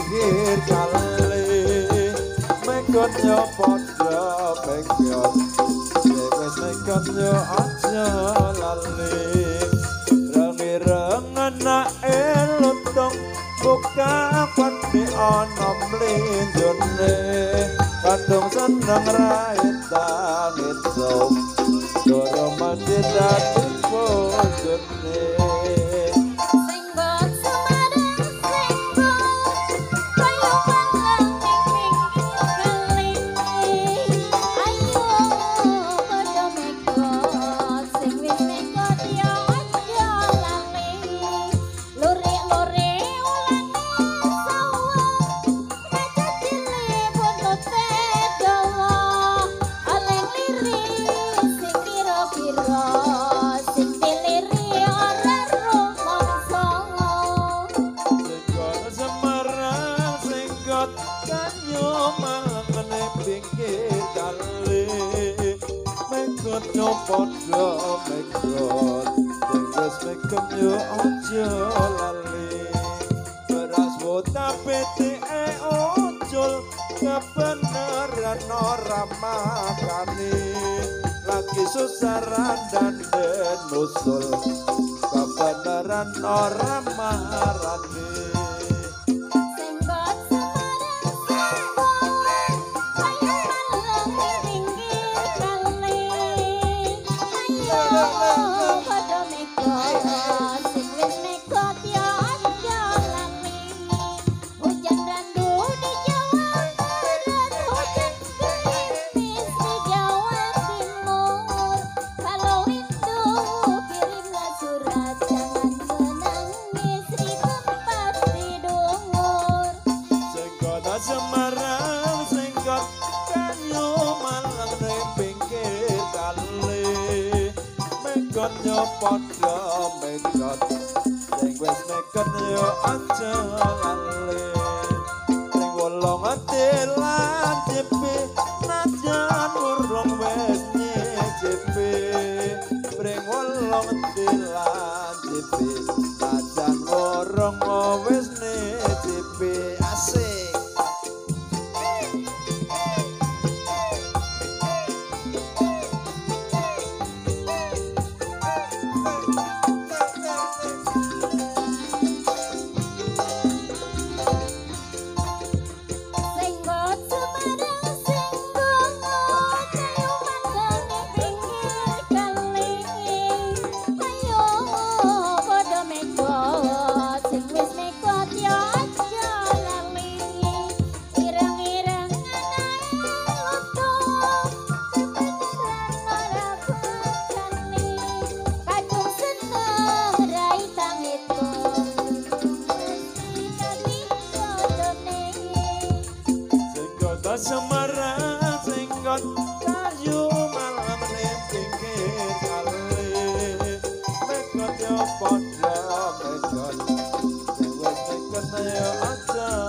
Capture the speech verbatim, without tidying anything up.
pinggir kali mekot yo padha mekot wis mekot yo aja lali reng-reng anake lutung buka pati ana mlinjone kadung seneng raita nitsum doro mati dadi bojone padha mekot wis mekem yo aja lali beras wota petike ojol kebenaran ora makani lagi susaran dan den nusul kebenaran ora marani Semarang singkat kanyo malang ning pinggir kali mekot yo padha mekot sing wis mekot yo aja lali ning wolong ati lan jepe najan urung wis nyecipe ning wolong ati lan jepe najan urung wis nyecipe asik. Semarang singgot kayu malam ning pinggir kali mekot yo padha mekot sing wis mekot yo aja